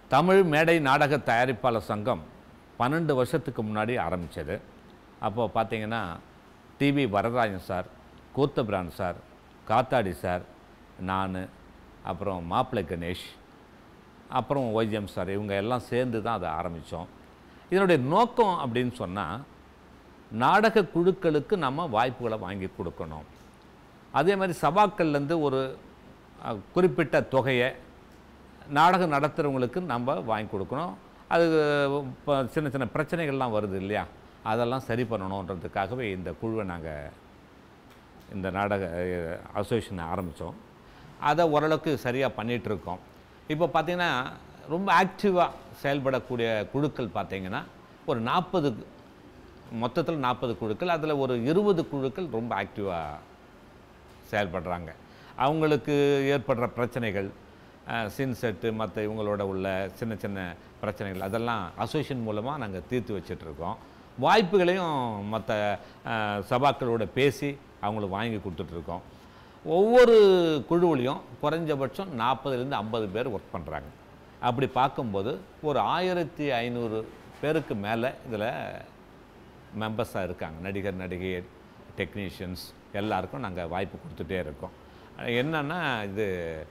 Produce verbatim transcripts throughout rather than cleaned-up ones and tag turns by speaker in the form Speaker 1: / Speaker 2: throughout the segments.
Speaker 1: தமிழ் மேடை நாடக தயாரிப்பாளர் சங்கம் பன்னெண்டு வருஷத்துக்கு முன்னாடி ஆரம்பித்தது. அப்போது பார்த்தீங்கன்னா TV Varadarajan sir, Koothapiran sir, Kathadi sir, நான், அப்புறம் மாப்பிள்ளை கணேஷ், அப்புறம் ஒய்ஜிஎம் சார், இவங்க எல்லாம் சேர்ந்து தான் அதை ஆரம்பித்தோம். இதனுடைய நோக்கம் அப்படின்னு சொன்னால், நாடக குழுக்களுக்கு நம்ம வாய்ப்புகளை வாங்கி கொடுக்கணும். அதே மாதிரி சபாக்கள்லேருந்து ஒரு குறிப்பிட்ட தொகையை நாடகம் நடத்துகிறவங்களுக்கு நம்ம வாங்கி கொடுக்கணும். அது இப்போ சின்ன சின்ன பிரச்சனைகள்லாம் வருது இல்லையா, அதெல்லாம் சரி பண்ணணுன்றதுக்காகவே இந்த குழுவை நாங்கள் இந்த நாடக அசோசியேஷனை ஆரம்பித்தோம். அதை ஓரளவுக்கு சரியாக பண்ணிகிட்ருக்கோம். இப்போ பார்த்திங்கன்னா ரொம்ப ஆக்டிவாக செயல்படக்கூடிய குழுக்கள் பார்த்திங்கன்னா ஒரு நாற்பது, மொத்தத்தில் நாற்பது குழுக்கள், அதில் ஒரு இருபது குழுக்கள் ரொம்ப ஆக்டிவாக செயல்படுறாங்க. அவங்களுக்கு ஏற்படுற பிரச்சனைகள், சின் செட்டு, மற்ற இவங்களோட உள்ள சின்ன சின்ன பிரச்சனைகள், அதெல்லாம் அசோசியேஷன் மூலமாக நாங்கள் தீர்த்து வச்சிட்ருக்கோம். வாய்ப்புகளையும் மற்ற சபாக்களோட பேசி அவங்களுக்கு வாங்கி கொடுத்துட்ருக்கோம். ஒவ்வொரு குழுவிலையும் குறைஞ்சபட்சம் நாற்பதுலேருந்து ஐம்பது பேர் ஒர்க் பண்ணுறாங்க. அப்படி பார்க்கும்போது ஒரு ஆயிரத்தி ஐநூறு பேருக்கு மேலே இதில் மெம்பர்ஸாக இருக்காங்க. நடிகர், நடிகை, டெக்னீஷியன்ஸ் எல்லாருக்கும் நாங்கள் வாய்ப்பு கொடுத்துட்டே இருக்கோம். என்னென்னா, இது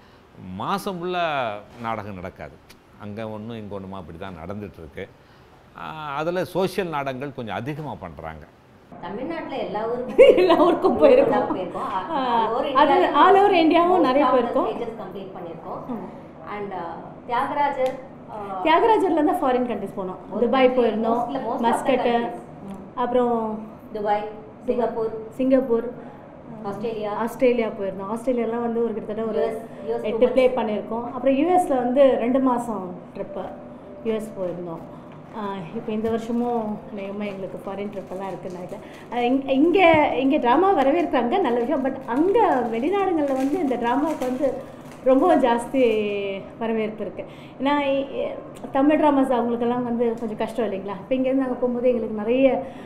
Speaker 1: மாதம் ஃபுல்லாக நாடகம் நடக்காது, அங்கே ஒன்றும் இங்கே ஒன்றுமா அப்படி தான் நடந்துகிட்ருக்கு. அதில் சோஷியல் நாடகங்கள் கொஞ்சம் அதிகமாக பண்ணுறாங்க.
Speaker 2: தமிழ்நாட்டில் எல்லா ஊருக்கும் எல்லா ஊருக்கும் போயிருக்கோம். அது ஆல் ஓவர் இந்தியாவும் நிறைய போயிருக்கோம். கம்ப்ளீட் பண்ணியிருக்கோம். அண்ட் தியாகராஜர் தியாகராஜர்லேருந்து ஃபாரின் கண்ட்ரிஸ் போனோம். துபாய் போயிருந்தோம், மஸ்கட்டு, அப்புறம் Dubai, Singapore Singapore Australia Australia போயிருந்தோம். ஆஸ்திரேலியாலாம் வந்து ஒரு கிட்டத்தட்ட ஒரு எட்டு ப்ளே பண்ணியிருக்கோம். அப்புறம் யூஎஸில் வந்து ரெண்டு மாதம் ட்ரிப்பு யூஎஸ் போயிருந்தோம். இப்போ இந்த வருஷமும் நேரமாக எங்களுக்கு ஃபாரின் ட்ரிப்பெல்லாம் இருக்குதுன்னு நினைக்கிறேன். இங்கே இங்கே இங்கே ட்ராமா வரவேற்கிறாங்க, நல்ல விஷயம். பட் அங்கே வெளிநாடுகளில் வந்து இந்த ட்ராமாவுக்கு வந்து ரொம்ப ஜாஸ்தி வரவேற்பு இருக்குது. ஏன்னா தமிழ் ட்ராமாஸ் அவங்களுக்கெல்லாம் வந்து கொஞ்சம் கஷ்டம் இல்லைங்களா. இப்போ இங்கேருந்து நாங்கள் போகும்போது எங்களுக்கு நிறைய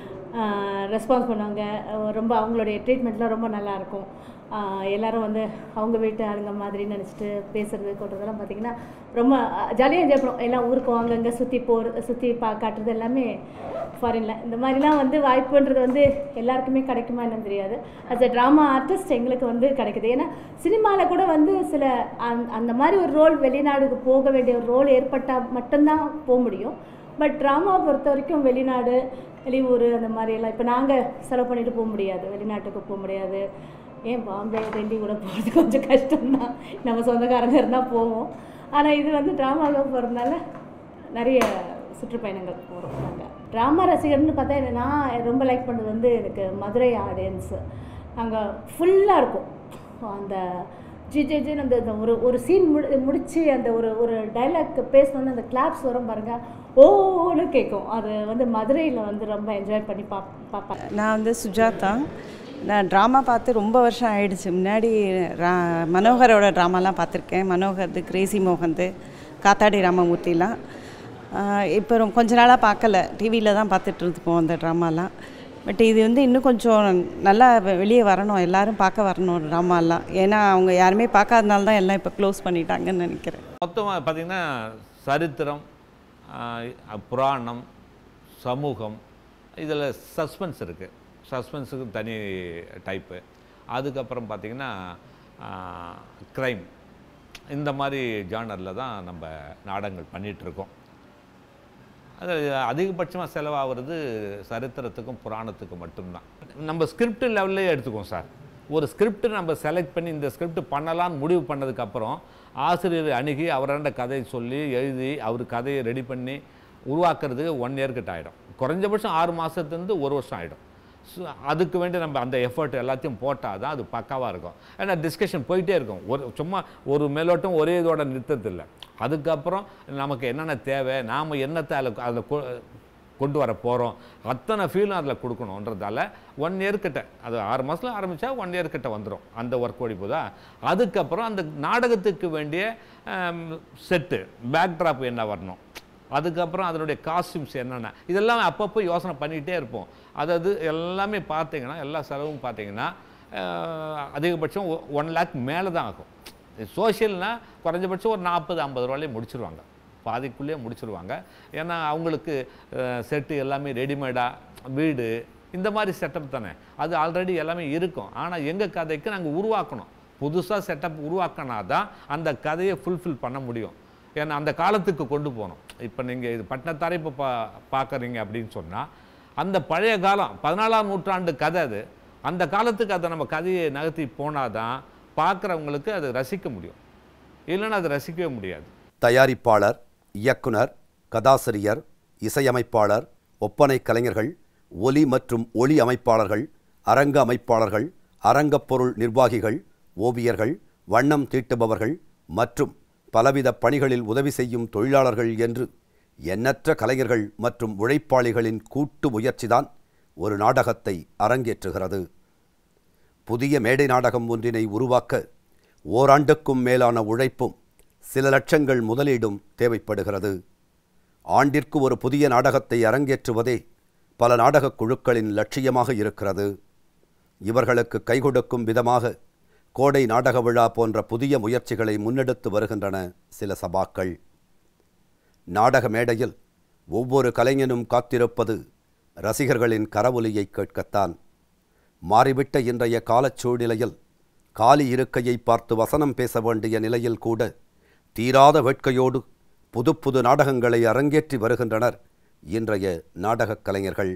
Speaker 2: ரெஸ்பான்ஸ் பண்ணுவாங்க. ரொம்ப அவங்களுடைய ட்ரீட்மெண்ட்லாம் ரொம்ப நல்லாயிருக்கும். எல்லோரும் வந்து அவங்க வீட்டு ஆளுங்க மாதிரி நினச்சிட்டு பேசுகிறது கொட்டுறதெல்லாம் பார்த்திங்கன்னா ரொம்ப ஜாலியாக என்ஜாய் பண்ணுவோம். எல்லாம் ஊருக்கு வாங்க, அங்கே சுற்றி போகிற சுற்றி பா காட்டுறது எல்லாமே ஃபாரினில். இந்த மாதிரிலாம் வந்து வாய்ப்புன்றது வந்து எல்லாருக்குமே கிடைக்குமா என்னன்னு தெரியாது. அஸ் அ ட்ராமா ஆர்டிஸ்ட் எங்களுக்கு வந்து கிடைக்குது. ஏன்னா சினிமாவில் கூட வந்து சில அந் அந்த மாதிரி ஒரு ரோல், வெளிநாடுக்கு போக வேண்டிய ஒரு ரோல் ஏற்பட்டால் மட்டும்தான் போக முடியும். பட் ட்ராமாவை பொறுத்த வரைக்கும் வெளிநாடு, வெளியூர் அந்த மாதிரியெல்லாம் இப்போ நாங்கள் செலவு பண்ணிட்டு போக முடியாது, வெளிநாட்டுக்கு போக முடியாது. ஏன் பாம்பே, டெல்லி கூட போகிறது கொஞ்சம் கஷ்டம்தான். நம்ம சொந்தக்காரங்க இருந்தால் போவோம். ஆனால் இது வந்து ட்ராமாவில் போகிறதுனால நிறைய சுற்றுப்பயணங்கள் போகிறோம். நாங்கள் ட்ராமா ரசிகர்னு பார்த்தா நான் ரொம்ப லைக் பண்ணுறது வந்து எனக்கு மதுரை ஆடியன்ஸு. அங்கே ஃபுல்லாக இருக்கும். அந்த ஜி ஜே ஜின்னு அந்த ஒரு ஒரு சீன் முடி முடித்து அந்த ஒரு ஒரு டைலாக் பேசணுன்னு அந்த கிளாப்ஸ் வரும் பாருங்கள், ஓன்னு கேட்கும். அது வந்து மதுரையில் வந்து ரொம்ப என்ஜாய் பண்ணி பா பார்ப்பேன்.
Speaker 3: நான் வந்து சுஜாதா. நான் ட்ராமா பார்த்து ரொம்ப வருஷம் ஆயிடுச்சு. முன்னாடி ரா மனோகரோட ட்ராமாலாம் பார்த்துருக்கேன். மனோகர்து, கிரேசி மோகன்து, காத்தாடி ராமமூர்த்திலாம். இப்போ ரொம்ப கொஞ்ச நாளாக பார்க்கல, டிவியில் தான் பார்த்துட்டு இருப்போம் அந்த ட்ராமாலாம். பட் இது வந்து இன்னும் கொஞ்சம் நல்லா வெளியே வரணும், எல்லோரும் பார்க்க வரணும் ட்ராமாலாம். ஏன்னா அவங்க யாருமே பார்க்காதனால தான் எல்லாம் இப்போ க்ளோஸ் பண்ணிட்டாங்கன்னு நினைக்கிறேன்.
Speaker 1: மொத்தமாக பார்த்திங்கன்னா சரித்திரம், புராணம், சமூகம், இதில் சஸ்பென்ஸ் இருக்குது. சஸ்பென்ஸுக்கு தனி டைப்பு. அதுக்கப்புறம் பார்த்திங்கன்னா க்ரைம், இந்த மாதிரி ஜானரில் தான் நம்ம நாடகங்கள் பண்ணிகிட்ருக்கோம். அது அதிகபட்சமாக செலவாகிறது சரித்திரத்துக்கும் புராணத்துக்கும் மட்டும்தான். நம்ம ஸ்கிரிப்ட் லெவல்லே எடுத்துக்கோம் சார். ஒரு ஸ்கிரிப்ட் நம்ம செலக்ட் பண்ணி இந்த ஸ்கிரிப்ட் பண்ணலான்னு முடிவு பண்ணதுக்கப்புறம் ஆசிரியர் அணுகி அவராண்ட கதையை சொல்லி எழுதி அவர் கதையை ரெடி பண்ணி உருவாக்குறதுக்கு ஒன் இயர் கிட்ட ஆகிடும். குறைஞ்சபட்சம் ஆறு மாதத்துலேருந்து ஒரு வருஷம் ஆகிடும். ஸோ அதுக்கு வேண்டி நம்ம அந்த எஃபர்ட் எல்லாத்தையும் போட்டால் தான் அது பக்காவாக இருக்கும். ஏன்னா டிஸ்கஷன் போயிட்டே இருக்கும். ஒரு சும்மா ஒரு மேலோட்டம் ஒரே இதோட நிறுத்ததில்லை. அதுக்கப்புறம் நமக்கு என்னென்ன தேவை, நாம் என்னத்தை அதில் அதில் கொண்டு வர போகிறோம், அத்தனை ஃபீலும் அதில் கொடுக்கணுன்றதால ஒன் இயர் கிட்ட, அது ஆறு மாதத்தில் ஆரம்பித்தா ஒன் இயர் கிட்ட வந்துடும் அந்த ஒர்க் ஓடி போதா. அதுக்கப்புறம் அந்த நாடகத்துக்கு வேண்டிய செட்டு, பேக்ட்ராப் என்ன வரணும், அதுக்கப்புறம் அதனுடைய காஸ்டியூம்ஸ் என்னென்ன, இதெல்லாம் அப்பப்போ யோசனை பண்ணிகிட்டே இருப்போம். அதாவது எல்லாமே பார்த்தீங்கன்னா எல்லா செலவும் பார்த்தீங்கன்னா அதிகபட்சம் ஒன் லேக் மேலே தான் ஆகும். சோஷியல்னால் குறைஞ்சபட்சம் ஒரு நாற்பது ஐம்பது ரூபாயிலே முடிச்சிருவாங்க. பாதிக்குள்ளேயே முடிச்சிருவாங்க. ஏன்னா அவங்களுக்கு செட்டு எல்லாமே ரெடிமேடாக வீடு இந்த மாதிரி செட்டப் தானே, அது ஆல்ரெடி எல்லாமே இருக்கும். ஆனால் எங்கள் கதைக்கு நாங்கள் உருவாக்கணும், புதுசாக செட்டப் உருவாக்கினா தான் அந்த கதையை ஃபுல்ஃபில் பண்ண முடியும். ஏன்னா அந்த காலத்துக்கு கொண்டு போகணும். இப்போ நீங்கள் இது பட்டினத்தாரை இப்போ பா பார்க்குறீங்க அப்படின்னு சொன்னால் அந்த பழைய காலம் பதினாலாம் நூற்றாண்டு கதை அது. அந்த காலத்துக்கு அதை நம்ம கதையை நகர்த்தி போனால் தான் பார்க்குறவங்களுக்கு அதை ரசிக்க முடியும், இல்லைன்னா அதை ரசிக்கவே முடியாது.
Speaker 4: தயாரிப்பாளர், இயக்குனர், கதாசிரியர், இசையமைப்பாளர், ஒப்பனை கலைஞர்கள், ஒலி மற்றும் ஒளி அமைப்பாளர்கள், அரங்க அமைப்பாளர்கள், அரங்கப் பொருள் நிர்வாகிகள், ஓவியர்கள், வண்ணம் தீட்டுபவர்கள் மற்றும் பலவித பணிகளில் உதவி செய்யும் தொழிலாளர்கள் என்று எண்ணற்ற கலைஞர்கள் மற்றும் உழைப்பாளிகளின் கூட்டு முயற்சிதான் ஒரு நாடகத்தை அரங்கேற்றுகிறது. புதிய மேடை நாடகம் ஒன்றினை உருவாக்க ஓராண்டுக்கும் மேலான உழைப்பும் சில லட்சங்கள் முதலீடும் தேவைப்படுகிறது. ஆண்டிற்கு ஒரு புதிய நாடகத்தை அரங்கேற்றுவதே பல நாடகக் குழுக்களின் லட்சியமாக இருக்கிறது. இவர்களுக்கு கைகொடுக்கும் விதமாக கோடை நாடக விழா போன்ற புதிய முயற்சிகளை முன்னெடுத்து வருகின்றன சில சபாக்கள். நாடக மேடையில் ஒவ்வொரு கலைஞனும் காத்திருப்பது ரசிகர்களின் கரவொலியை கேட்கத்தான். மாறிவிட்ட இன்றைய காலச்சூழ்நிலையில் காலி இருக்கையை பார்த்து வசனம் பேச வேண்டிய நிலையில் கூட தீராத வேட்கையோடு புது புது நாடகங்களை அரங்கேற்றி வருகின்றனர் இன்றைய நாடகக் கலைஞர்கள்.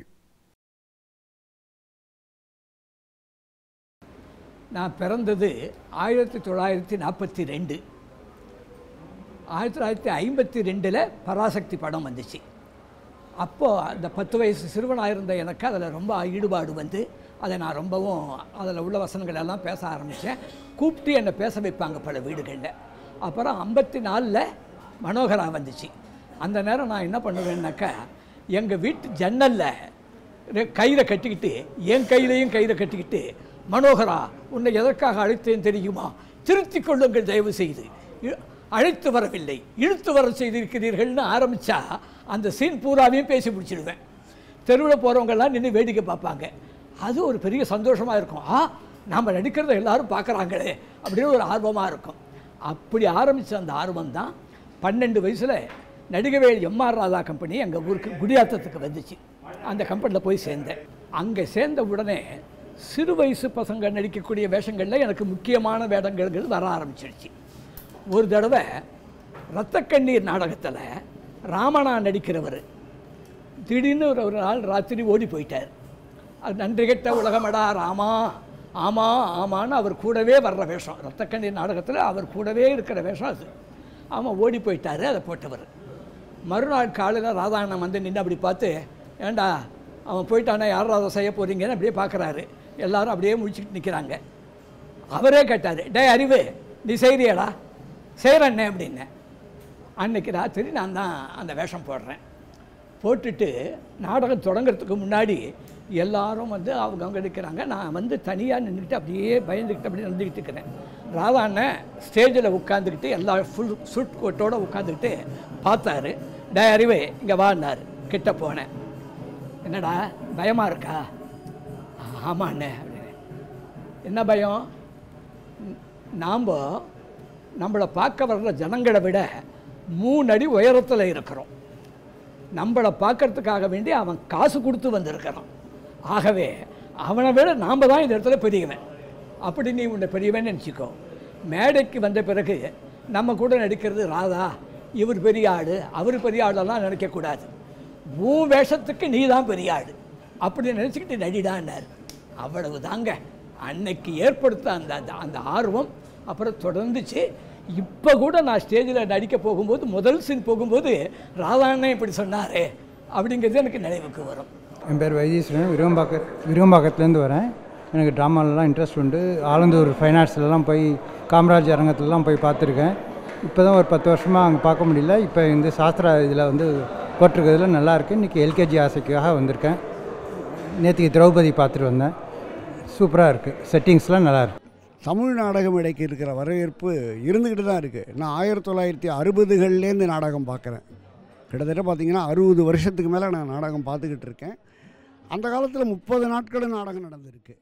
Speaker 5: நான் பிறந்தது ஆயிரத்தி தொள்ளாயிரத்தி நாற்பத்தி ரெண்டு ஆயிரத்தி தொள்ளாயிரத்தி ஐம்பத்தி ரெண்டில் பராசக்தி படம் வந்துச்சு. அப்போது அந்த பத்து வயசு சிறுவனாக இருந்த எனக்கு அதில் ரொம்ப ஈடுபாடு வந்து அதை நான் ரொம்பவும் அதில் உள்ள வசனங்கள் எல்லாம் பேச ஆரம்பித்தேன். கூப்பிட்டு என்னை பேச வைப்பாங்க பல வீடுகளில். அப்புறம் ஐம்பத்தி நாலில் மனோகரா வந்துச்சு. அந்த நேரம் நான் என்ன பண்ணுவேன்னாக்கா, எங்கள் வீட்டு ஜன்னலில் கயிறை கட்டிக்கிட்டு என் கையிலையும் கயிறை கட்டிக்கிட்டு, மனோகரா உன்னை எதற்காக அழைத்தேன் தெரியுமா, திருத்தி கொள்ளுங்கள் தயவு செய்து, அழைத்து வரவில்லை இழுத்து வர செய்திருக்கிறீர்கள்னு ஆரம்பித்தா அந்த சீன் பூராவையும் பேசி பிடிச்சிடுவேன். தெருவில் போகிறவங்கெல்லாம் நின்று வேடிக்கை பார்ப்பாங்க. அது ஒரு பெரிய சந்தோஷமாக இருக்கும். ஆ, நாம் நடிக்கிறத எல்லாரும் பார்க்குறாங்களே அப்படின்னு ஒரு ஆர்வமாக இருக்கும். அப்படி ஆரம்பித்த அந்த ஆர்வம் தான் பன்னெண்டு வயசில் நடிகவேல் எம்ஆர் ராதா கம்பெனி எங்கள் ஊருக்கு குடியாத்தத்துக்கு வந்துச்சு. அந்த கம்பெனியில் போய் சேர்ந்தேன். அங்கே சேர்ந்த உடனே சிறு வயசு பசங்க நடிக்கக்கூடிய வேஷங்களில் எனக்கு முக்கியமான வேடங்கள் வர ஆரம்பிச்சிடுச்சு. ஒரு தடவை இரத்தக்கண்ணீர் நாடகத்தில் ராமனா நடிக்கிறவர் திடீர்னு ஒரு ஒரு நாள் ராத்திரி ஓடி போயிட்டார். அது நன்றி கெட்ட உலகமடா ராமா, ஆமாம் ஆமான்னு அவர் கூடவே வர்ற வேஷம். இரத்தக்கண்ணீர் நாடகத்தில் அவர் கூடவே இருக்கிற வேஷம் அது. அவன் ஓடி போயிட்டார், அதை போட்டவர். மறுநாள் காலையில் ராதாண்ணன் வந்து நின்று அப்படி பார்த்து, ஏண்டா அவன் போயிட்டானே, யார் ராதா செய்ய போகிறீங்கன்னு அப்படியே பார்க்குறாரு. எல்லாரும் அப்படியே முடிச்சுட்டு நிற்கிறாங்க. அவரே கேட்டார், டே அறிவு, நீ செய்கிறியடா? செய்கிறண்ணே அப்படின்னு. அன்னைக்கு ராத்திரி நான் தான் அந்த வேஷம் போடுறேன். போட்டுட்டு நாடகம் தொடங்கிறதுக்கு முன்னாடி எல்லாரும் வந்து அவங்க அவங்க நிற்கிறாங்க. நான் வந்து தனியாக நின்றுக்கிட்டு அப்படியே பயந்துக்கிட்டு அப்படியே நடந்துக்கிட்டு இருக்கிறேன். ராதா அண்ணன் ஸ்டேஜில் உட்காந்துக்கிட்டு எல்லா ஃபுல் சூட் கோட்டோடு உட்காந்துக்கிட்டு பார்த்தாரு. டே அறிவே இங்கே வான்னார். கிட்ட போனேன். என்னடா பயமாக இருக்கா? ஆமாம் அண்ணே அப்படின்னு. என்ன பயம்? நாம் நம்மளை பார்க்க வர்ற ஜனங்களை விட மூணு அடி உயரத்தில் இருக்கிறோம். நம்மளை பார்க்கறதுக்காக வேண்டி அவன் காசு கொடுத்து வந்திருக்கிறான். ஆகவே அவனை விட நாம் தான் இந்த இடத்துல பெரியவன். அப்படி நீ உன்னை பெரியவன் நினச்சிக்கோ. மேடைக்கு வந்த பிறகு நம்ம கூட நடிக்கிறது ராதா, இவர் பெரிய ஆடு, அவர் பெரிய ஆடெல்லாம் நினைக்கக்கூடாது. உன் வேஷத்துக்கு நீ தான் பெரிய ஆடு அப்படி நினச்சிக்கிட்டு நடிடான்னார். அவ்வளவு தாங்க அன்னைக்கு ஏற்படுத்த அந்த அந்த ஆர்வம் அப்புறம் தொடர்ந்துச்சு. இப்போ கூட நான் ஸ்டேஜில் நடிக்க போகும்போது, முதல் சீன் போகும்போது ராதாண்ணன் இப்படி சொன்னாரே அப்படிங்கிறது எனக்கு நினைவுக்கு வரும்.
Speaker 6: என் பேர் வைத்தீஸ்வரன், விருகம்பாக்க விருகம்பாக்கத்துலேருந்து வரேன். எனக்கு ட்ராமாலலாம் இன்ட்ரெஸ்ட் உண்டு. ஆலந்தூர் ஃபைன் ஆர்ட்ஸ்லலாம் போய் காமராஜ் அரங்கத்துலலாம் போய் பார்த்துருக்கேன். இப்போ தான் ஒரு பத்து வருஷமாக அங்கே பார்க்க முடியல. இப்போ இந்த சாஸ்திரா இதில் வந்து போட்டிருக்கிறதுல நல்லாயிருக்கு. இன்றைக்கி எல்கேஜி ஆசைக்காக வந்திருக்கேன். நேற்றுக்கு திரௌபதி பார்த்துட்டு வந்தேன். சூப்பராக இருக்குது, செட்டிங்ஸ்லாம் நல்லாயிருக்கு.
Speaker 7: தமிழ் நாடக மேடைக்கு இருக்கிற வரவேற்பு இருந்துக்கிட்டு தான் இருக்குது. நான் ஆயிரத்தி தொள்ளாயிரத்தி அறுபதுகள்லேருந்து நாடகம் பார்க்குறேன். கிட்டத்தட்ட பார்த்திங்கன்னா அறுபது வருஷத்துக்கு மேலே நான் நாடகம் பார்த்துக்கிட்டு இருக்கேன். அந்த காலத்தில் முப்பது நாட்களும் நாடகம் நடந்திருக்கு.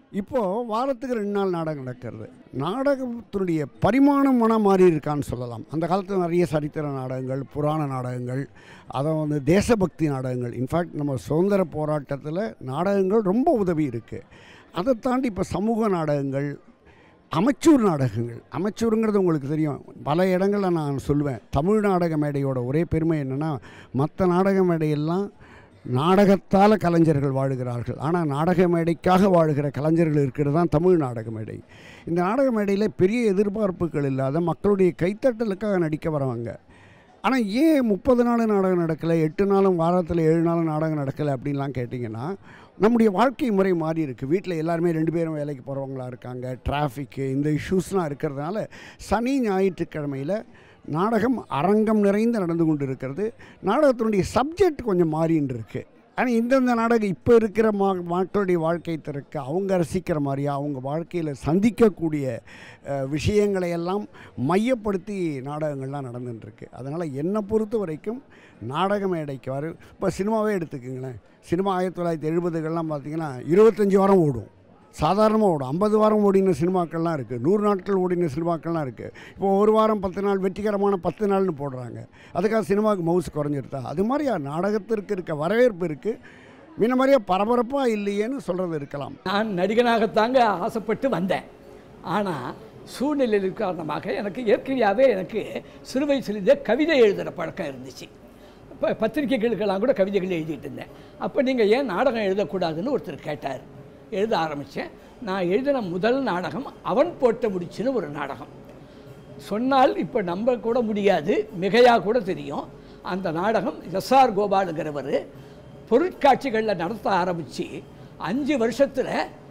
Speaker 7: இப்போது வாரத்துக்கு ரெண்டு நாள் நாடகம் நடக்கிறது. நாடகத்தினுடைய பரிமாணம் மனம் மாறி இருக்கான்னு சொல்லலாம். அந்த காலத்தில் நிறைய சரித்திர நாடகங்கள், புராண நாடகங்கள், அதை வந்து தேசபக்தி நாடகங்கள், இன்ஃபேக்ட் நம்ம சுதந்திர போராட்டத்தில் நாடகங்கள் ரொம்ப உதவி இருக்குது. அதை தாண்டி இப்போ சமூக நாடகங்கள், அமைச்சூர் நாடகங்கள். அமைச்சூருங்கிறது உங்களுக்கு தெரியும், பல இடங்களில் நான் சொல்லுவேன். தமிழ் நாடக மேடையோட ஒரே பெருமை என்னென்னா, மற்ற நாடக மேடையெல்லாம் நாடகத்தால் கலைஞர்கள் வாழுகிறார்கள், ஆனால் நாடக மேடைக்காக வாழுகிற கலைஞர்கள் இருக்கிறது தான் தமிழ் நாடக மேடை. இந்த நாடக மேடையில் பெரிய எதிர்பார்ப்புகள் இல்லாத மக்களுடைய கைத்தட்டலுக்காக நடிக்க வரவங்க. ஆனால் ஏன் முப்பது நாள் நாடகம் நடக்கலை, எட்டு நாளும் வாரத்தில் ஏழு நாளும் நாடகம் நடக்கலை அப்படின்லாம் கேட்டிங்கன்னா, நம்முடைய வாழ்க்கை முறை மாறி இருக்குது. வீட்டில் எல்லாருமே ரெண்டு பேரும் வேலைக்கு போகிறவங்களா இருக்காங்க, டிராஃபிக்கு, இந்த இஷ்யூஸ்லாம் இருக்கிறதுனால சனி ஞாயிற்றுக்கிழமையில் நாடகம் அரங்கம் நிறைந்து நடந்து கொண்டு இருக்கிறது. நாடகத்தினுடைய சப்ஜெக்ட் கொஞ்சம் மாறின்னு இருக்குது. ஆனால் இந்தந்த நாடகம் இப்போ இருக்கிற மா மக்களுடைய வாழ்க்கை திறக்க அவங்க ரசிக்கிற மாதிரியா, அவங்க வாழ்க்கையில் சந்திக்கக்கூடிய விஷயங்களையெல்லாம் மையப்படுத்தி நாடகங்கள்லாம் நடந்துட்டுருக்கு. அதனால் என்னை பொறுத்த வரைக்கும் நாடக மேடைக்கு வர, இப்போ சினிமாவே எடுத்துக்கோங்களேன். சினிமா ஆயிரத்தி தொள்ளாயிரத்தி எழுபதுகள்லாம் பார்த்திங்கன்னா இருபத்தஞ்சி வாரம் ஓடும், சாதாரணமாக ஓடும். ஐம்பது வாரம் ஓடின சினிமாக்கள்லாம் இருக்குது, நூறு நாட்கள் ஓடின சினிமாக்கள்லாம் இருக்குது. இப்போ ஒரு வாரம் பத்து நாள் வெற்றிகரமான பத்து நாள்னு போடுறாங்க. அதுக்காக சினிமாவுக்கு மவுசு குறைஞ்சிருத்தா? அது மாதிரியா நாடகத்திற்கு இருக்க வரவேற்பு இருக்குது, முன்ன மாதிரியே பரபரப்பாக இல்லையேன்னு சொல்கிறது இருக்கலாம்.
Speaker 5: நான் நடிகனாகத்தாங்க ஆசைப்பட்டு வந்தேன். ஆனால் சூழ்நிலை காரணமாக எனக்கு இயற்கையாகவே எனக்கு சிறு வயசுலேருந்தே கவிதை எழுதுகிற பழக்கம் இருந்துச்சு. இப்போ பத்திரிகைகளுக்கெல்லாம் கூட கவிதைகள் எழுதிட்டு இருந்தேன். அப்போ நீங்கள் ஏன் நாடகம் எழுதக்கூடாதுன்னு ஒருத்தர் கேட்டார். எழுத ஆரம்பித்தேன். நான் எழுதின முதல் நாடகம் அவன் போட்ட முடிச்சுன்னு ஒரு நாடகம். சொன்னால் இப்போ நம்ப கூட முடியாது, மிகையாக கூட தெரியும். அந்த நாடகம் எஸ்ஆர் கோபாலுங்கிறவர் பொருட்காட்சிகளில் நடத்த ஆரம்பித்து அஞ்சு வருஷத்தில்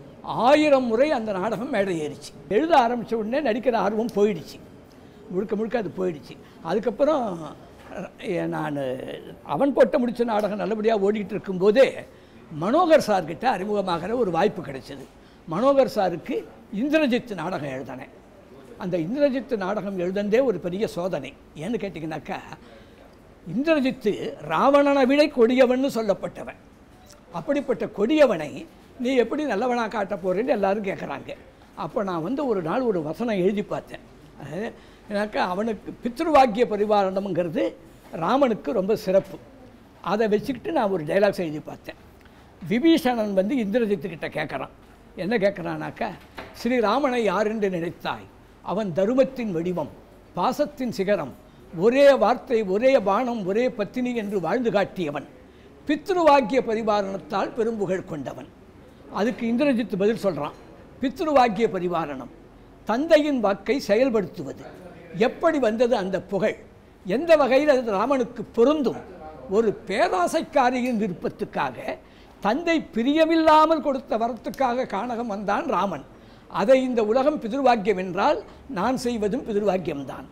Speaker 5: ஆயிரம் முறை அந்த நாடகம் மேடை ஏறிச்சு. எழுத ஆரம்பித்த உடனே நடிக்கிற ஆர்வம் போயிடுச்சு, முழுக்க முழுக்க அது போயிடுச்சு. அதுக்கப்புறம் நான் அவன் போட்ட முடிச்ச நாடகம் நல்லபடியாக ஓடிக்கிட்டு இருக்கும்போதே மனோகர் சார்கிட்ட அறிமுகமாகிற ஒரு வாய்ப்பு கிடைச்சது. மனோகர் சாருக்கு இந்திரஜித் நாடகம் எழுதினேன். அந்த இந்திரஜித் நாடகம் எழுதந்தே ஒரு பெரிய சோதனை. ஏன்னு கேட்டிங்கனாக்கா, இந்திரஜித்து ராவணனை விட கொடியவன் சொல்லப்பட்டவன். அப்படிப்பட்ட கொடியவனை நீ எப்படி நல்லவனாக காட்ட போகிறேன்னு எல்லோரும் கேட்குறாங்க. அப்போ நான் வந்து ஒரு நாள் ஒரு வசனம் எழுதி பார்த்தேன். ஏன்னாக்கா அவனுக்கு பித்ருவாக்கிய பரிவாரணம்ங்கிறது ராமனுக்கு ரொம்ப சிறப்பு. அதை வச்சுக்கிட்டு நான் ஒரு டைலாக்ஸ் எழுதி பார்த்தேன். விபீஷணன் வந்து இந்திரஜித்துக்கிட்ட கேட்குறான். என்ன கேட்குறானாக்கா, ஸ்ரீராமனை யாரென்று நினைத்தாய்? அவன் தருமத்தின் வடிவம், பாசத்தின் சிகரம், ஒரே வார்த்தை, ஒரே பானம், ஒரே பத்தினி என்று வாழ்ந்து காட்டியவன், பித்ருவாக்கிய பரிவாரணத்தால் பெரும்புகழ் கொண்டவன். அதுக்கு இந்திரஜித்து பதில் சொல்கிறான், பித்ருவாக்கிய பரிவாரணம் தந்தையின் வாக்கை செயல்படுத்துவது. எப்படி வந்தது அந்த புகழ்? எந்த வகையில் அது ராமனுக்கு பொருந்தும்? ஒரு பேராசைக்காரியின் விருப்பத்துக்காக, தந்தை பிரியமில்லாமல் கொடுத்த வரத்துக்காக கானகம் வந்தான் ராமன். அதை இந்த உலகம் பிதிர்வாக்கியம் என்றால் நான் செய்வதும் பிதிர்வாக்கியம்தான்.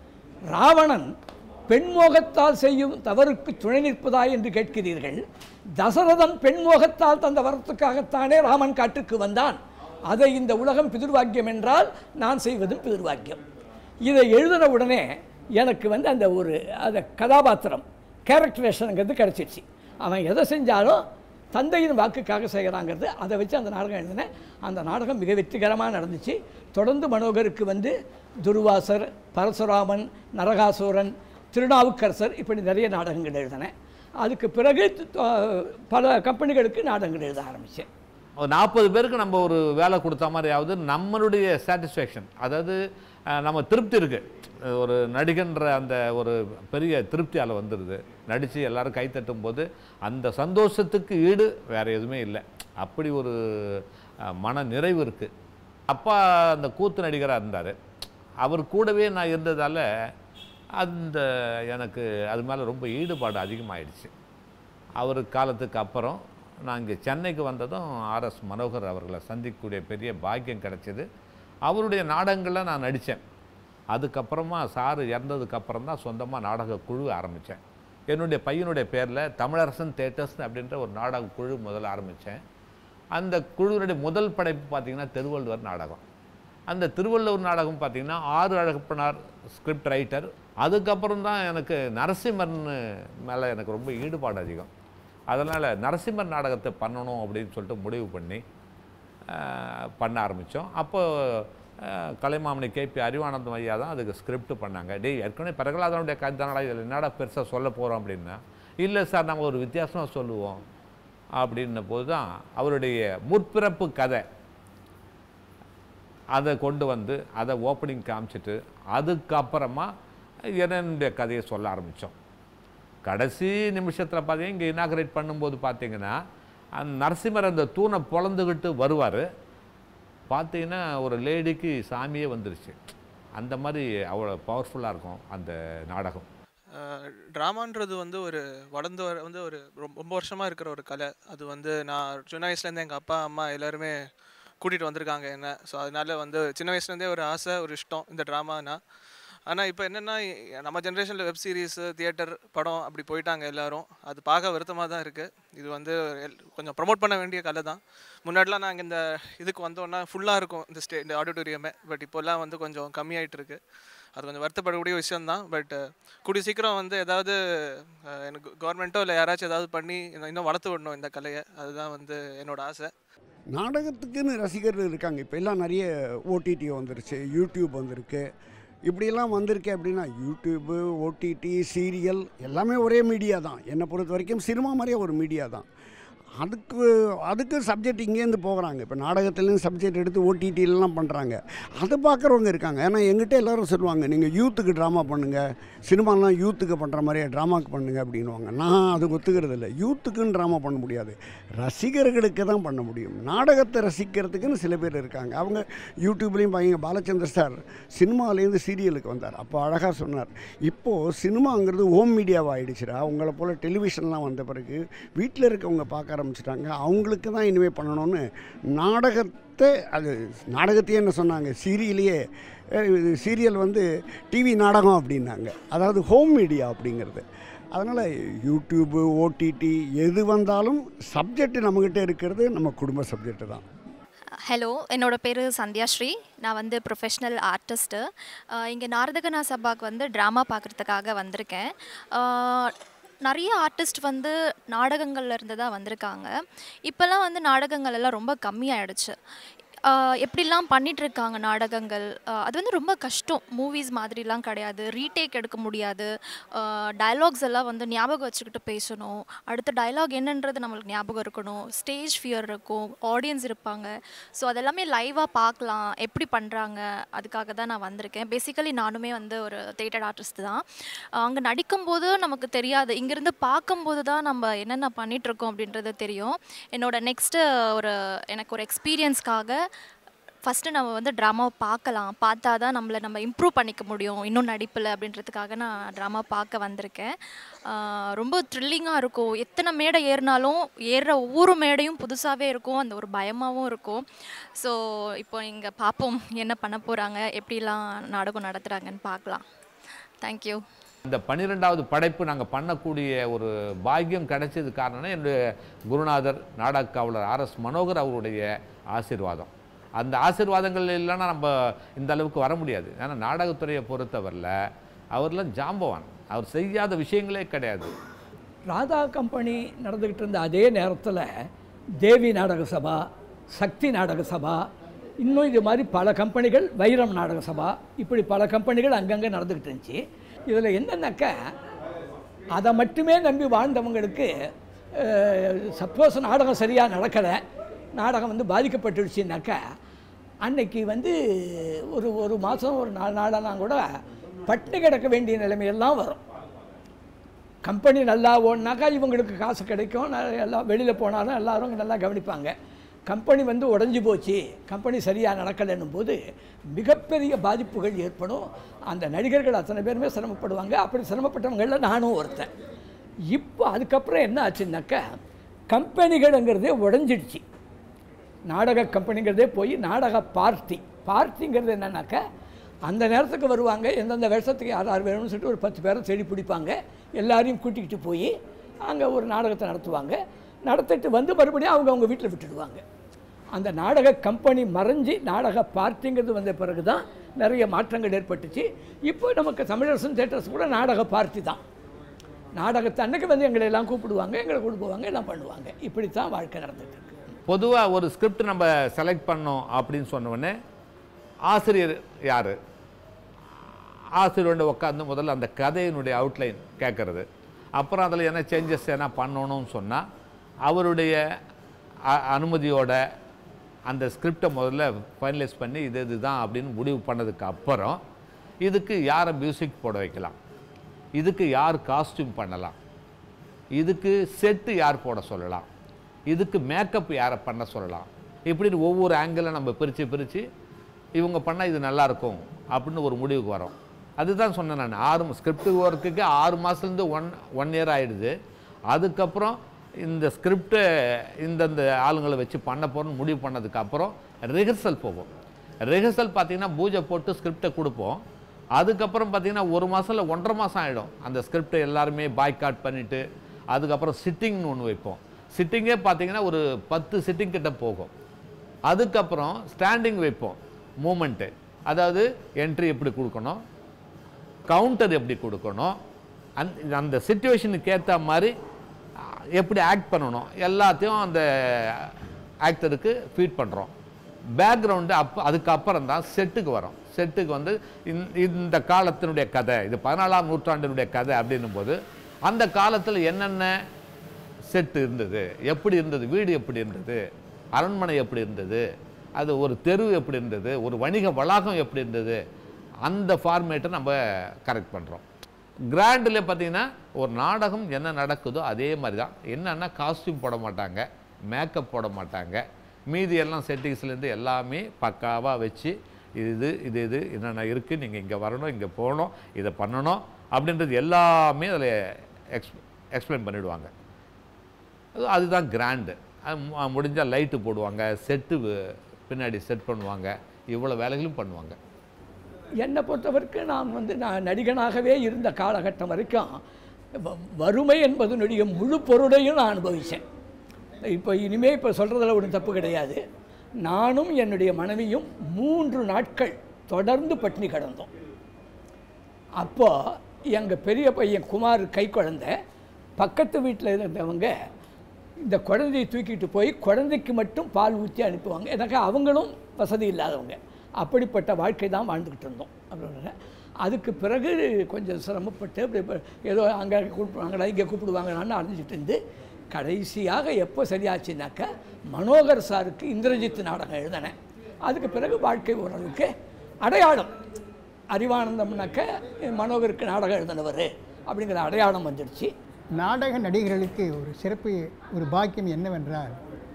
Speaker 5: ராவணன் பெண்மோகத்தால் செய்யும் தவறுக்கு துணை நிற்பதா என்று கேட்கிறீர்கள். தசரதன் பெண்மோகத்தால் தந்த வரத்துக்காகத்தானே ராமன் காட்டுக்கு வந்தான். அதை இந்த உலகம் பிதிர்வாக்கியம் என்றால் நான் செய்வதும் பிதிர்வாக்கியம். இதை எழுதின உடனே எனக்கு வந்து அந்த ஒரு அந்த கதாபாத்திரம் கேரக்டரேஷனுங்கிறது கிடச்சிடுச்சு. அவன் எதை செஞ்சாலும் தந்தையின் வாக்குக்காக செய்கிறாங்கிறது. அதை வச்சு அந்த நாடகம் எழுதினேன். அந்த நாடகம் மிக வெற்றிகரமாக நடந்துச்சு. தொடர்ந்து மனோகருக்கு வந்து துர்வாசர், பரசுராமன், நரகாசூரன், திருநாவுக்கரசர் இப்படி நிறைய நாடகங்கள் எழுதினேன். அதுக்கு பிறகு பல கம்பெனிகளுக்கு நாடகங்கள் எழுத ஆரம்பித்தேன்.
Speaker 1: ஒரு நாற்பது பேருக்கு நம்ம ஒரு வேலை கொடுத்த மாதிரியாவது நம்மளுடைய சாட்டிஸ்ஃபேக்ஷன், அதாவது நம்ம திருப்தி இருக்குது. ஒரு நடிகன்ற அந்த ஒரு பெரிய திருப்தி அதில் வந்துடுது. நடித்து எல்லோரும் கைத்தட்டும் போது அந்த சந்தோஷத்துக்கு ஈடு வேறு எதுவுமே இல்லை. அப்படி ஒரு மன நிறைவு இருக்குது. அப்பா அந்த கூத்து நடிகராக இருந்தார். அவர் கூடவே நான் இருந்ததால் அந்த எனக்கு அது மேலே ரொம்ப ஈடுபாடு அதிகமாகிடுச்சு. அவர் காலத்துக்கு அப்புறம் நான் இங்கே சென்னைக்கு வந்ததும் ஆர்எஸ் மனோகர் அவர்களை சந்திக்கக்கூடிய பெரிய பாக்கியம் கிடச்சிது. அவருடைய நாடகங்களில் நான் நடித்தேன். அதுக்கப்புறமா சார் இறந்ததுக்கப்புறம் தான் சொந்தமாக நாடக குழு ஆரம்பித்தேன். என்னுடைய பையனுடைய பேரில் தமிழரசன் தேட்டர்ஸ் அப்படின்ற ஒரு நாடக குழு முதல்ல ஆரம்பித்தேன். அந்த குழுவினுடைய முதல் படைப்பு பார்த்திங்கன்னா திருவள்ளுவர் நாடகம். அந்த திருவள்ளுவர் நாடகம் பார்த்திங்கன்னா ஆறு அழகப்பனார் ஸ்கிரிப்ட் ரைட்டர். அதுக்கப்புறம் தான் எனக்கு நரசிம்மன் மேலே எனக்கு ரொம்ப ஈடுபாடு அதிகம். அதனால் நரசிம்மர் நாடகத்தை பண்ணணும் அப்படின்னு சொல்லிட்டு முடிவு பண்ணி பண்ண ஆரம்பித்தோம். அப்போ கலைமாமணி கேபி அறிவானந்தம் ஐயா தான் அதுக்கு ஸ்கிரிப்ட் பண்ணாங்க. டே ஏற்கனவே பிரகலாதனுடைய கதை தானடா, இதில் என்னடா பெருசாக சொல்ல போகிறோம் அப்படின்னா, இல்லை சார் நம்ம ஒரு வித்தியாசமாக சொல்லுவோம் அப்படின்ன போது தான் அவருடைய முற்பிறப்பு கதை அதை கொண்டு வந்து அதை ஓப்பனிங் காமிச்சிட்டு அதுக்கப்புறமா என்னுடைய கதையை சொல்ல ஆரம்பித்தோம். கடைசி நிமிஷத்தில் பார்த்தீங்கன்னா இங்கே இனாகரேட் பண்ணும்போது பார்த்தீங்கன்னா அந்த நரசிம்மர் அந்த தூணை பொழந்துக்கிட்டு வருவார். பார்த்தீங்கன்னா ஒரு லேடிக்கு சாமியே வந்துருச்சு. அந்த மாதிரி அவ்வளோ பவர்ஃபுல்லாக இருக்கும் அந்த நாடகம்.
Speaker 8: ட்ராமான்றது வந்து ஒரு வளர்ந்து வர வந்து ஒரு ரொம்ப வருஷமாக இருக்கிற ஒரு கலை. அது வந்து நான் சின்ன வயசுலேருந்து எங்கள் அப்பா அம்மா எல்லாருமே கூட்டிகிட்டு வந்திருக்காங்க என்ன. ஸோ அதனால வந்து சின்ன வயசுலேருந்தே ஒரு ஆசை, ஒரு இஷ்டம் இந்த ட்ராமானா. ஆனால் இப்போ என்னென்னா நம்ம ஜென்ரேஷனில் வெப் சீரிஸு, தியேட்டர், படம் அப்படி போயிட்டாங்க எல்லோரும். அது பார்க்க வருத்தமாக தான் இருக்குது. இது வந்து கொஞ்சம் ப்ரமோட் பண்ண வேண்டிய கலை தான். முன்னாடிலாம் நாங்கள் இந்த இதுக்கு வந்தோன்னா ஃபுல்லாக இருக்கும் இந்த ஸ்டே இந்த ஆடிட்டோரியமே. பட் இப்போல்லாம் வந்து கொஞ்சம் கம்மியாகிட்டு இருக்குது. அது கொஞ்சம் வருத்தப்படக்கூடிய விஷயம்தான். பட் கூடிய சீக்கிரம் வந்து ஏதாவது எனக்கு கவர்மெண்ட்டோ இல்லை யாராச்சும் ஏதாவது பண்ணி இன்னும் வளர்த்து விடணும் இந்த கலையை. அதுதான் வந்து என்னோடய ஆசை.
Speaker 7: நாடகத்துக்குன்னு ரசிகர்கள் இருக்காங்க. இப்போ எல்லாம் நிறைய ஓடிடி வந்துருச்சு, யூடியூப் வந்திருக்கு. இப்படியெல்லாம் வந்திருக்கு அப்படின்னா யூடியூப்பு, ஓடிடி, சீரியல் எல்லாமே ஒரே மீடியா தான். என்னை பொறுத்த வரைக்கும் சினிமா மாதிரியே ஒரு மீடியா தான். அதுக்கு அதுக்கு சப்ஜெக்ட் இங்கேருந்து போகிறாங்க. இப்போ நாடகத்துலேருந்து சப்ஜெக்ட் எடுத்து ஓடிடிலலாம் பண்ணுறாங்க. அதை பார்க்குறவங்க இருக்காங்க. ஏன்னா எங்கிட்ட எல்லோரும் சொல்லுவாங்க, நீங்கள் யூத்துக்கு ட்ராமா பண்ணுங்கள், சினிமாலாம் யூத்துக்கு பண்ணுற மாதிரியே ட்ராமாவுக்கு பண்ணுங்கள் அப்படின்வாங்க. நான் அதுக்கு ஒத்துக்கிறது இல்லை. யூத்துக்குன்னு ட்ராமா பண்ண முடியாது, ரசிகர்களுக்கு தான் பண்ண முடியும். நாடகத்தை ரசிக்கிறதுக்குன்னு சில பேர் இருக்காங்க. அவங்க யூடியூப்லேயும் பாருங்க, பாலச்சந்தர் சார் சினிமாலேருந்து சீரியலுக்கு வந்தார். அப்போ அழகாக சொன்னார், இப்போது சினிமாங்கிறது ஹோம் மீடியாவாக ஆகிடுச்சுடா. உங்களை போல் டெலிவிஷன்லாம் வந்த பிறகு வீட்டில் இருக்கவங்க பார்க்க ஆரம்பிச்சிட்டாங்க. அவங்களுக்கு தான் இனிமேல் பண்ணணும்னு நாடகத்தை, அது நாடகத்தையே என்ன சொன்னாங்க, சீரியலையே சீரியல் வந்து டிவி நாடகம் அப்படின்னாங்க. அதாவது ஹோம் மீடியா அப்படிங்கிறது. அதனால் யூடியூப்பு, ஓடிடி எது வந்தாலும் சப்ஜெக்ட் நம்மக்கிட்ட இருக்கிறது நம்ம குடும்ப சப்ஜெக்டு தான்.
Speaker 9: ஹலோ, என்னோடய பேர் சந்தியாஸ்ரீ. நான் வந்து ப்ரொஃபஷ்னல் ஆர்டிஸ்ட்டு. இங்கே நாரதகனா சபாக்கு வந்து ட்ராமா பார்க்குறதுக்காக வந்திருக்கேன். நிறைய ஆர்டிஸ்ட் வந்து நாடகங்கள்ல இருந்து தான் வந்திருக்காங்க. இப்போல்லாம் வந்து நாடகங்கள் எல்லாம் ரொம்ப கம்மியாயிடுச்சு. எப்படிலாம் பண்ணிகிட்ருக்காங்க நாடகங்கள், அது வந்து ரொம்ப கஷ்டம். மூவிஸ் மாதிரிலாம் கிடையாது, ரீடேக் எடுக்க முடியாது. டயலாக்ஸ் எல்லாம் வந்து ஞாபகம் வச்சுக்கிட்டு பேசணும். அடுத்த டயலாக் என்னன்றது நம்மளுக்கு ஞாபகம் இருக்கணும். ஸ்டேஜ் ஃபியர் இருக்கும், ஆடியன்ஸ் இருப்பாங்க. ஸோ அதெல்லாமே லைவாக பார்க்கலாம் எப்படி பண்ணுறாங்க. அதுக்காக தான் நான் வந்திருக்கேன். பேசிக்கலி நானுமே வந்து ஒரு தியேட்டர் ஆர்டிஸ்ட் தான். அங்கே நடிக்கும்போது நமக்கு தெரியாது, இங்கேருந்து பார்க்கும்போது தான் நம்ம என்னென்ன பண்ணிகிட்ருக்கோம் அப்படின்றது தெரியும். என்னோடய நெக்ஸ்ட்டு ஒரு எனக்கு ஒரு எக்ஸ்பீரியன்ஸ்க்காக ஃபஸ்ட்டு நம்ம வந்து ட்ராமாவை பார்க்கலாம், பார்த்தா தான் நம்மளை நம்ம இம்ப்ரூவ் பண்ணிக்க முடியும் இன்னும் நடிப்பில் அப்படின்றதுக்காக நான் ட்ராமா பார்க்க வந்திருக்கேன். ரொம்ப த்ரில்லிங்காக இருக்கும். எத்தனை மேடை ஏறினாலும் ஏறுற ஒவ்வொரு மேடையும் புதுசாகவே இருக்கும், அந்த ஒரு பயமாகவும் இருக்கும். ஸோ இப்போ இங்கே பார்ப்போம் என்ன பண்ண போகிறாங்க, எப்படிலாம் நாடகம் நடத்துகிறாங்கன்னு பார்க்கலாம். தேங்க்யூ.
Speaker 1: இந்த பன்னிரெண்டாவது படைப்பு நாங்கள் பண்ணக்கூடிய ஒரு பாக்கியம் கிடைச்சது காரணம் என்னுடைய குருநாதர் நாடக காவலர் ஆர் எஸ் மனோகர் அவருடைய ஆசீர்வாதம். அந்த ஆசீர்வாதங்கள் இல்லைன்னா நம்ம இந்த அளவுக்கு வர முடியாது. ஏன்னா நாடகத்துறையை பொறுத்தவரையில் அவர்லாம் ஜாம்பவான், அவர் செய்யாத விஷயங்களே கிடையாது.
Speaker 5: ராதா கம்பெனி நடந்துக்கிட்டு இருந்த அதே நேரத்தில் தேவி நாடக சபா, சக்தி நாடக சபா, இன்னும் இது மாதிரி பல கம்பெனிகள், வைரம் நாடக சபா, இப்படி பல கம்பெனிகள் அங்கங்கே நடந்துக்கிட்டு இருந்துச்சு. இதில் என்னென்னாக்கா அதை மட்டுமே நம்பி வாழ்ந்தவங்களுக்கு சப்போஸ் நாடகம் சரியாக நடக்கலை, நாடகம் வந்து பாதிக்கப்பட்டுடுச்சுனாக்கா அன்னைக்கு வந்து ஒரு ஒரு மாதம் ஒரு நாலு நாளெல்லாம் கூட பட்டினி கிடக்க வேண்டிய நிலைமையெல்லாம் வரும். கம்பெனி நல்லா ஓடினாக்கா இவங்களுக்கு காசு கிடைக்கும், எல்லாம் வெளியில் போனாலும் எல்லோரும் நல்லா கவனிப்பாங்க. கம்பெனி வந்து உடஞ்சி போச்சு, கம்பெனி சரியாக நடக்கலைன்னும் போது மிகப்பெரிய பாதிப்புகள் ஏற்படும். அந்த நடிகர்கள் அத்தனை பேருமே சிரமப்படுவாங்க. அப்படி சிரமப்பட்டவங்களில் நானும் ஒருத்தன். இப்போ அதுக்கப்புறம் என்ன ஆச்சுன்னாக்கா கம்பெனிகள்ங்கிறதே உடஞ்சிடுச்சு. நாடக கம்பெனிங்கிறதே போய் நாடக பார்ட்டி. பார்ட்டிங்கிறது என்னன்னாக்கா அந்த நேரத்துக்கு வருவாங்க, எந்தெந்த வருஷத்துக்கு யார் யார் வேணும்னு சொல்லிட்டு ஒரு பத்து பேரை தேடி பிடிப்பாங்க, எல்லாரையும் கூட்டிக்கிட்டு போய் அங்கே ஒரு நாடகத்தை நடத்துவாங்க. நடத்திட்டு வந்து மறுபடியும் அவங்க அவங்க வீட்டில் விட்டுடுவாங்க. அந்த நாடக கம்பெனி மறைஞ்சி நாடக பார்ட்டிங்கிறது வந்த பிறகு தான் நிறைய மாற்றங்கள் ஏற்பட்டுச்சு. இப்போ நமக்கு தமிழரசன் தியேட்டர்ஸ் கூட நாடக பார்ட்டி தான். நாடகத்தை அன்னைக்கு வந்து எங்களை எல்லாம் கூப்பிடுவாங்க, எங்களை கொண்டு போவாங்க, எல்லாம் பண்ணுவாங்க. இப்படி தான் வாழ்க்கை நடந்துகிட்டு இருக்கு.
Speaker 1: பொதுவாக ஒரு ஸ்கிரிப்ட் நம்ம செலக்ட் பண்ணோம் அப்படின்னு சொன்ன உடனே ஆசிரியர் யார், ஆசிரியரோட உட்காந்து முதல்ல அந்த கதையினுடைய அவுட்லைன் கேட்குறது, அப்புறம் அதில் என்ன சேஞ்சஸ் என்ன பண்ணணும்னு சொன்னால் அவருடைய அனுமதியோட அந்த ஸ்கிரிப்டை முதல்ல ஃபைனலைஸ் பண்ணி இது இதுதான் அப்படின்னு முடிவு பண்ணதுக்கு அப்புறம் இதுக்கு யாரை மியூசிக் போட வைக்கலாம், இதுக்கு யார் காஸ்டியூம் பண்ணலாம், இதுக்கு செட்டு யார் போட சொல்லலாம், இதுக்கு மேக்கப் யாரை பண்ண சொல்லலாம், இப்படின்னு ஒவ்வொரு ஆங்கிளும் நம்ம பிரித்து பிரித்து இவங்க பண்ணால் இது நல்லாயிருக்கும் அப்படின்னு ஒரு முடிவுக்கு வரோம். அதுதான் சொன்னேன் நான், ஆறு ஸ்கிரிப்ட் ஒர்க்குக்கு ஆறு மாதத்துலேருந்து ஒன் ஒன் இயர் ஆகிடுது. அதுக்கப்புறம் இந்த ஸ்கிரிப்டை இந்தந்த ஆளுங்களை வச்சு பண்ண போகிறோன்னு முடிவு பண்ணதுக்கப்புறம் ரிஹர்சல் போகும். ரிஹர்சல் பார்த்திங்கன்னா பூஜை போட்டு ஸ்கிரிப்டை கொடுப்போம். அதுக்கப்புறம் பார்த்திங்கன்னா ஒரு மாதம் இல்லை ஒன்றரை மாதம் ஆகிடும். அந்த ஸ்கிரிப்டை எல்லாருமே பாய்காட் பண்ணிவிட்டு அதுக்கப்புறம் சிட்டிங்னு ஒன்று வைப்போம். சிட்டிங்கே பார்த்திங்கன்னா ஒரு பத்து சிட்டிங் கிட்ட போகும். அதுக்கப்புறம் ஸ்டாண்டிங் வைப்போம், மூமெண்ட்டு, அதாவது என்ட்ரி எப்படி கொடுக்கணும், கவுண்டர் எப்படி கொடுக்கணும், அந் அந்த சிச்சுவேஷனுக்கு ஏற்ற மாதிரி எப்படி ஆக்ட் பண்ணணும் எல்லாத்தையும் அந்த ஆக்டருக்கு ஃபீட் பண்ணுறோம். பேக்ரவுண்டு அப்போ அதுக்கப்புறம் தான் செட்டுக்கு வரும். செட்டுக்கு வந்து இந்த காலத்தினுடைய கதை, இது பதினாலாம் நூற்றாண்டினுடைய கதை அப்படின்னும் போது அந்த காலத்தில் என்னென்ன செட்டு இருந்தது, எப்படி இருந்தது, வீடு எப்படி இருந்தது, அரண்மனை எப்படி இருந்தது, அது ஒரு தெரு எப்படி இருந்தது, ஒரு வணிக வளாகம் எப்படி இருந்தது, அந்த ஃபார்மேட்டை நம்ம கரெக்ட் பண்ணுறோம். கிராண்டில் பார்த்திங்கன்னா ஒரு நாடகம் என்ன நடக்குதோ அதே மாதிரி தான். என்னென்னா காஸ்டியூம் போட மாட்டாங்க, மேக்கப் போட மாட்டாங்க, மீதி எல்லாம் செட்டிங்ஸ்லேருந்து எல்லாமே பக்காவாக வச்சு இது இது இது என்னென்ன இருக்குது, நீங்கள் இங்கே வரணும், இங்கே போகணும், இதை பண்ணணும் அப்படின்றது எல்லாமே அதில் எக்ஸ் எக்ஸ்பிளைன் பண்ணிவிடுவாங்க. அதுதான் கிராண்டு. அது முடிஞ்சால் லைட்டு போடுவாங்க, செட்டு பின்னாடி செட் பண்ணுவாங்க, இவ்வளோ வேலைகளும் பண்ணுவாங்க.
Speaker 5: என்னை பொறுத்தவரைக்கும் நான் வந்து நான் நடிகனாகவே இருந்த காலகட்டம் வரைக்கும் வறுமை என்பதனுடைய முழு பொருளையும் நான் அனுபவித்தேன். இப்போ இனிமேல் இப்போ சொல்கிறதில் ஒன்றும் தப்பு கிடையாது. நானும் என்னுடைய மனைவியும் மூன்று நாட்கள் தொடர்ந்து பட்டினி கிடந்தோம். அப்போது எங்கள் பெரிய பையன் குமார் கை குழந்தை, பக்கத்து வீட்டில் இருந்தவங்க இந்த குழந்தையை தூக்கிட்டு போய் குழந்தைக்கு மட்டும் பால் ஊற்றி அனுப்புவாங்க. எனக்கு அவங்களும் வசதி இல்லாதவங்க. அப்படிப்பட்ட வாழ்க்கை தான் வாழ்ந்துக்கிட்டு இருந்தோம். அப்படின்னு அதுக்கு பிறகு கொஞ்சம் சிரமப்பட்டு அப்படி ஏதோ அங்கே கூப்பிடுவாங்களா இங்கே கூப்பிடுவாங்களான்னு அறிஞ்சிட்டு இருந்து கடைசியாக எப்போ சரியாச்சுனாக்கா மனோகர் சாருக்கு இந்திரஜித் நாடகம் எழுதினேன். அதுக்கு பிறகு வாழ்க்கை ஓரளவுக்கு அடையாளம், அறிவானந்தம்னாக்க மனோகருக்கு நாடகம் எழுதினவர் அப்படிங்கிற அடையாளம் வந்துடுச்சு.
Speaker 10: நாடக நடிகர்களுக்கு ஒரு சிறப்பு, ஒரு பாக்கியம் என்னவென்றால்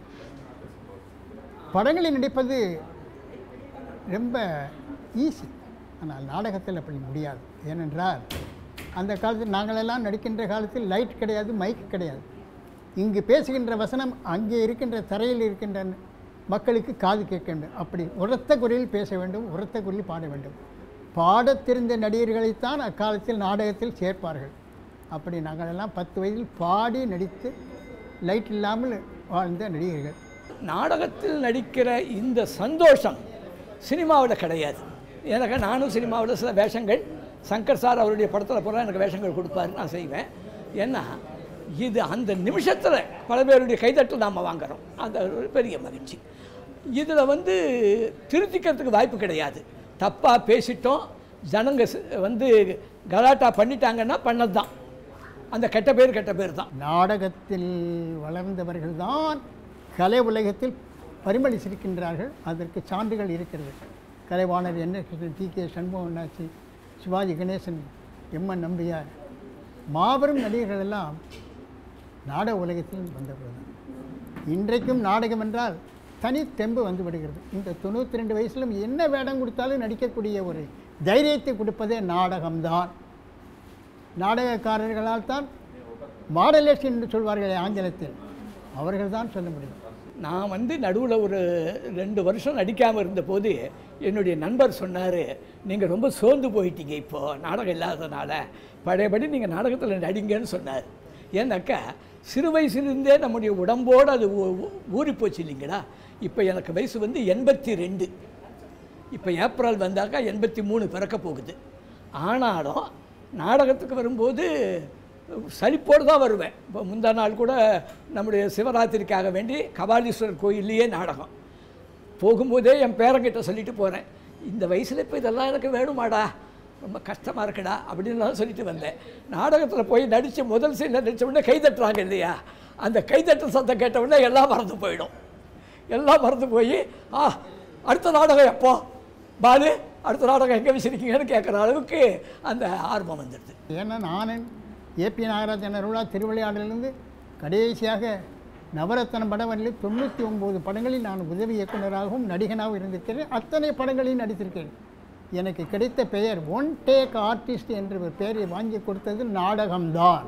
Speaker 10: படங்களில் நடிப்பது ரொம்ப ஈஸி. ஆனால் நாடகத்தில் அப்படி முடியாது. ஏனென்றால் அந்த காலத்தில் நாங்களெல்லாம் நடிக்கின்ற காலத்தில் லைட் கிடையாது, மைக் கிடையாது. இங்கு பேசுகின்ற வசனம் அங்கே இருக்கின்ற தரையில் இருக்கின்ற மக்களுக்கு காது கேட்க வேண்டும். அப்படி உரத்த குரலில் பேச வேண்டும், உரத்த குரலில் பாட வேண்டும். பாடத் தெரிந்த நடிகர்களைத்தான் அக்காலத்தில் நாடகத்தில் சேர்ப்பார்கள். அப்படி நாங்களெல்லாம் பத்து வயதில் பாடி நடித்து லைட் இல்லாமல் வாழ்ந்த நடிகர்கள்.
Speaker 5: நாடகத்தில் நடிக்கிற இந்த சந்தோஷம் சினிமாவில் கிடையாது. எனக்கு நானும் சினிமாவில் சில வேஷங்கள், சங்கர் சார் அவருடைய படத்தில் போனால் எனக்கு வேஷங்கள் கொடுப்பாரு, நான் செய்வேன். ஏன்னா இது அந்த நிமிஷத்தில் பல பேருடைய கைதட்டல் நாம் வாங்குகிறோம், அந்த ஒரு பெரிய மகிழ்ச்சி. இதில் வந்து திருத்திக்கிறதுக்கு வாய்ப்பு கிடையாது. தப்பாக பேசிட்டோம், ஜனங்க வந்து கலாட்டா பண்ணிட்டாங்கன்னா பண்ணது தான், அந்த கெட்ட பேர் கெட்ட பேர் தான்.
Speaker 10: நாடகத்தில் வளர்ந்தவர்கள் தான் கலை உலகத்தில் பரிமளித்திருக்கின்றார்கள். அதற்கு சான்றுகள் இருக்கிறது. கலைவாணர் என்ன T K Shanmuganachi, Sivaji Ganesan, M N Nambiar, மாபெரும் நடிகர்கள் எல்லாம் நாடக உலகத்தில் வந்தவர்கள் தான். இன்றைக்கும் நாடகம் என்றால் தனி தெம்பு வந்து விடுகிறது. இந்த தொண்ணூற்றி ரெண்டு வயசிலும் என்ன வேடம் கொடுத்தாலும் நடிக்கக்கூடிய ஒரு தைரியத்தை கொடுப்பதே நாடகம்தான். நாடகக்காரர்களால் தான் மாடலேஷன் என்று சொல்வார்கள் ஆங்கிலத்தில், அவர்கள் தான் சொல்ல முடியும்.
Speaker 5: நான் வந்து நடுவில் ஒரு ரெண்டு வருஷம் நடிக்காமல் இருந்தபோது என்னுடைய நண்பர் சொன்னார், நீங்கள் ரொம்ப சோர்ந்து போயிட்டீங்க இப்போது நாடகம் இல்லாததுனால, பழையபடி நீங்கள் நாடகத்தில் நடிங்கன்னு சொன்னார். ஏன்னாக்கா சிறு வயசுலேருந்தே நம்முடைய உடம்போடு அது ஊறி போச்சு இல்லைங்களா. இப்போ எனக்கு வயசு வந்து எண்பத்தி ரெண்டு, இப்போ ஏப்ரல் வந்தாக்கா எண்பத்தி மூணு பிறக்க போகுது. ஆனாலும் நாடகத்துக்கு வரும்போது சலிப்போடு தான் வருவேன். இப்போ முந்தா நாள் கூட நம்முடைய சிவராத்திரிக்காக வேண்டி கபாலீஸ்வரர் கோயில்லையே நாடகம். போகும்போதே என் பேரங்கிட்ட சொல்லிட்டு போகிறேன், இந்த வயசில் இப்போ இதெல்லாம் எனக்கு வேணுமாடா, ரொம்ப கஷ்டமாக இருக்குடா அப்படின்லாம் சொல்லிட்டு வந்தேன். நாடகத்தில் போய் நடித்து முதல் சீனில் நடித்த உடனே கை தட்டுறாங்க இல்லையா, அந்த கைத்தட்டல் சத்தம் கேட்ட உடனே எல்லாம் மறந்து போயிடும். எல்லாம் மறந்து போய் ஆ அடுத்த நாடகம் எப்போ பாலு, அடுத்த நாடகம் எங்கே வச்சுருக்கீங்கன்னு கேட்குற அளவுக்கு அந்த ஆர்வம் வந்துடுது.
Speaker 10: ஏன்னா நான் ஏபி நாகராஜன் அருளா திருவிளையாடலிருந்து கடைசியாக நவரத்தன படவரில் தொண்ணூற்றி ஒம்பது படங்களில் நான் உதவி இயக்குநராகவும் நடிகனாகவும் இருந்திருக்கிறேன். அத்தனை படங்களையும் நடித்திருக்கேன். எனக்கு கிடைத்த பெயர் ஒன் டேக் ஆர்டிஸ்ட் என்ற ஒரு பெயரை வாங்கி கொடுத்தது நாடகம்தான்.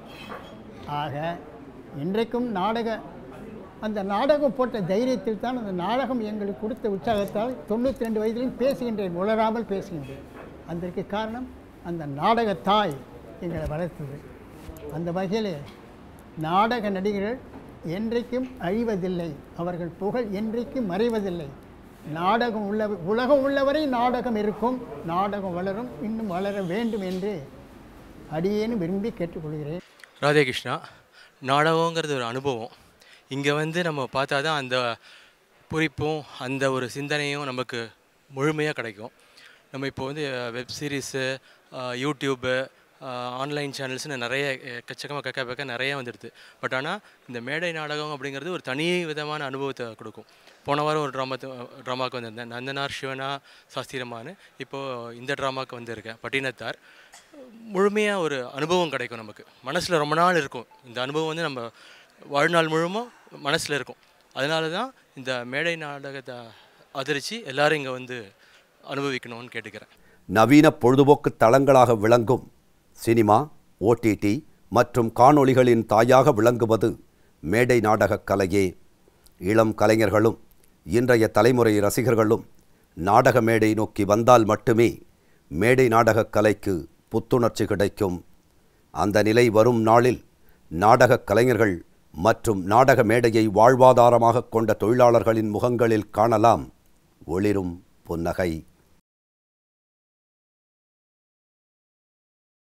Speaker 10: ஆக இன்றைக்கும் நாடக அந்த நாடகம் போட்ட தைரியத்தில் தான் அந்த நாடகம் எங்களுக்கு கொடுத்த உற்சாகத்தால் தொண்ணூற்றி ரெண்டு வயதிலும் பேசுகின்றேன், உளராமல் பேசுகின்றேன். அதற்கு காரணம் அந்த நாடகத்தாய் எங்களை வளர்த்தது. அந்த வகையில் நாடக நடிகர்கள் என்றைக்கும் அழிவதில்லை, அவர்கள் புகழ் என்றைக்கும் மறைவதில்லை. நாடகம் உள்ள உலகம் உள்ளவரை நாடகம் இருக்கும், நாடகம் வளரும், இன்னும் வளர வேண்டும் என்று அடியேன்னு விரும்பி கேட்டுக்கொள்கிறேன்.
Speaker 11: ராதே கிருஷ்ணா. நாடகங்கிறது ஒரு அனுபவம். இங்கே வந்து நம்ம பார்த்தா தான் அந்த குறிப்பும் அந்த ஒரு சிந்தனையும் நமக்கு முழுமையாக கிடைக்கும். நம்ம இப்போ வந்து வெப் சீரிஸு, யூடியூப்பு, ஆன்லைன் சேனல்ஸ்னு நிறைய எக்கச்சக்கமாக கக்க பக்க நிறைய வந்துடுது. பட் ஆனால் இந்த மேடை நாடகம் அப்படிங்கிறது ஒரு தனி விதமான அனுபவத்தை கொடுக்கும். போன வாரம் ஒரு ட்ராமா ட்ராமாவுக்கு வந்திருந்தேன், நந்தனார் சிவனா சாஸ்திரமானு. இப்போது இந்த ட்ராமாவுக்கு வந்திருக்கேன், பட்டினத்தார். முழுமையாக ஒரு அனுபவம் கிடைக்கும் நமக்கு. மனசில் ரொம்ப நாள் இருக்கும் இந்த அனுபவம், வந்து நம்ம வாழ்நாள் முழுமும் மனசில் இருக்கும். அதனால தான் இந்த மேடை நாடகத்தை ஆதரித்து எல்லோரும் இங்கே வந்து அனுபவிக்கணும்னு கேட்டுக்கிறேன்.
Speaker 4: நவீன பொழுதுபோக்கு தளங்களாக விளங்கும் சினிமா, ஓடிடி மற்றும் காணொளிகளின் தாயாக விளங்குவது மேடை நாடகக் கலையே. இளம் கலைஞர்களும் இன்றைய தலைமுறை ரசிகர்களும் நாடக மேடை நோக்கி வந்தால் மட்டுமே மேடை நாடகக் கலைக்கு புத்துணர்ச்சி கிடைக்கும். அந்த நிலை வரும் நாளில் நாடகக் கலைஞர்கள் மற்றும் நாடக மேடையை வாழ்வாதாரமாக கொண்ட தொழிலாளர்களின் முகங்களில் காணலாம் ஒளிரும் புன்னகை.